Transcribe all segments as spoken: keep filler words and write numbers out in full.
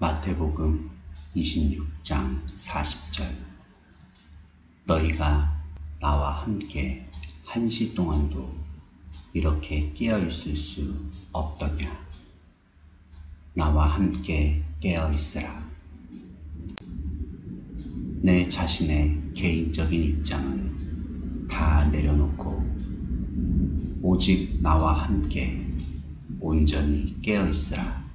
마태복음 이십육 장 사십 절. 너희가 나와 함께 한 시 동안도 이렇게 깨어있을 수 없더냐. 나와 함께 깨어있으라. 내 자신의 개인적인 입장은 다 내려놓고 오직 나와 함께 온전히 깨어있으라.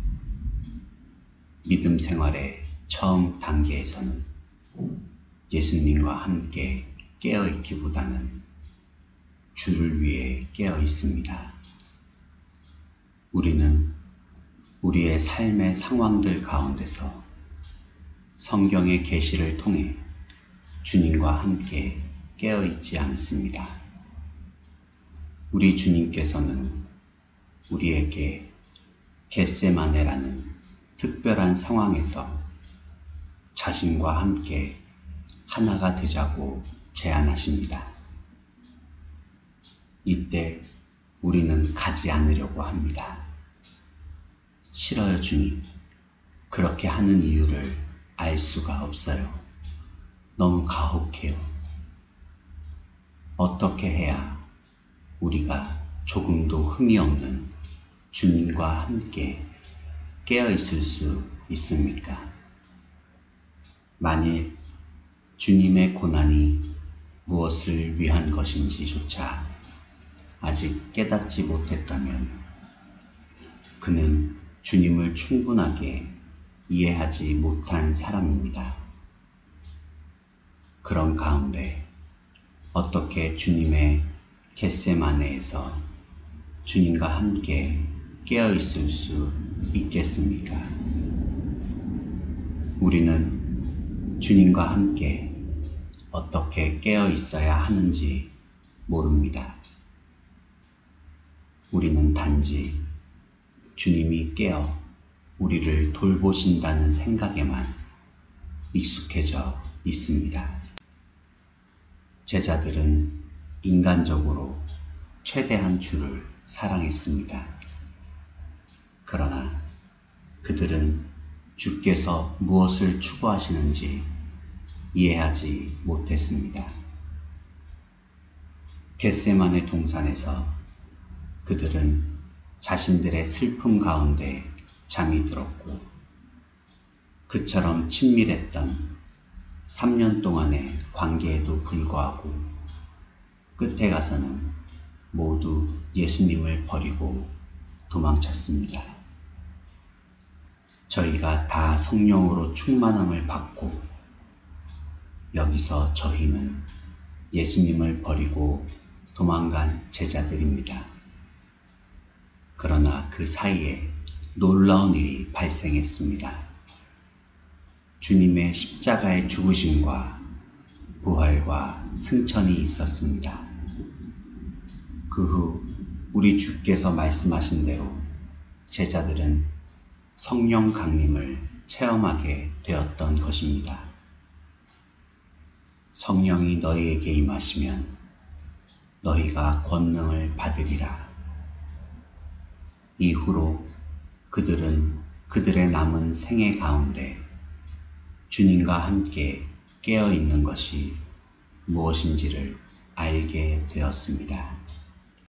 믿음 생활의 처음 단계에서는 예수님과 함께 깨어있기보다는 주를 위해 깨어있습니다. 우리는 우리의 삶의 상황들 가운데서 성경의 계시를 통해 주님과 함께 깨어있지 않습니다. 우리 주님께서는 우리에게 겟세마네라는 특별한 상황에서 자신과 함께 하나가 되자고 제안하십니다. 이때 우리는 가지 않으려고 합니다. 싫어요, 주님. 그렇게 하는 이유를 알 수가 없어요. 너무 가혹해요. 어떻게 해야 우리가 조금도 흠이 없는 주님과 함께 깨어있을 수 있습니까? 만일 주님의 고난이 무엇을 위한 것인지조차 아직 깨닫지 못했다면 그는 주님을 충분하게 이해하지 못한 사람입니다. 그런 가운데 어떻게 주님의 겟세마네에서 주님과 함께 깨어있을 수 있겠습니까? 우리는 주님과 함께 어떻게 깨어있어야 하는지 모릅니다. 우리는 단지 주님이 깨어 우리를 돌보신다는 생각에만 익숙해져 있습니다. 제자들은 인간적으로 최대한 주를 사랑했습니다. 그러나 그들은 주께서 무엇을 추구하시는지 이해하지 못했습니다. 겟세마네 동산에서 그들은 자신들의 슬픔 가운데 잠이 들었고 그처럼 친밀했던 삼 년 동안의 관계에도 불구하고 끝에 가서는 모두 예수님을 버리고 도망쳤습니다. 저희가 다 성령으로 충만함을 받고 여기서 저희는 예수님을 버리고 도망간 제자들입니다. 그러나 그 사이에 놀라운 일이 발생했습니다. 주님의 십자가의 죽으심과 부활과 승천이 있었습니다. 그 후 우리 주께서 말씀하신 대로 제자들은 성령 강림을 체험하게 되었던 것입니다. 성령이 너희에게 임하시면 너희가 권능을 받으리라. 이후로 그들은 그들의 남은 생애 가운데 주님과 함께 깨어있는 것이 무엇인지를 알게 되었습니다.